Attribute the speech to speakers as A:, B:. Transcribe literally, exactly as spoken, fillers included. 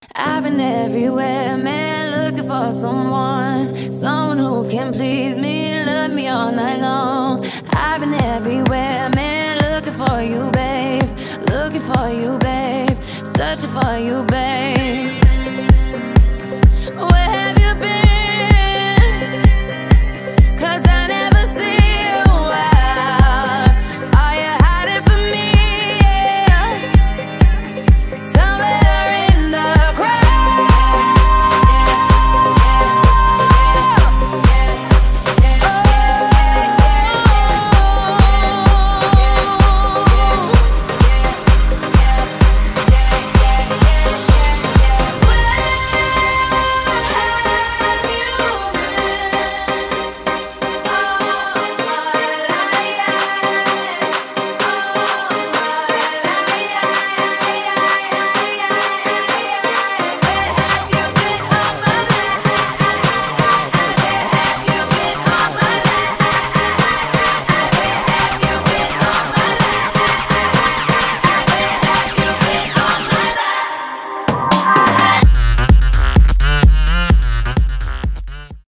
A: I've been everywhere, man, looking for someone, someone who can please me, love me all night long. I've been everywhere, man, looking for you, babe, looking for you, babe, searching for you, babe.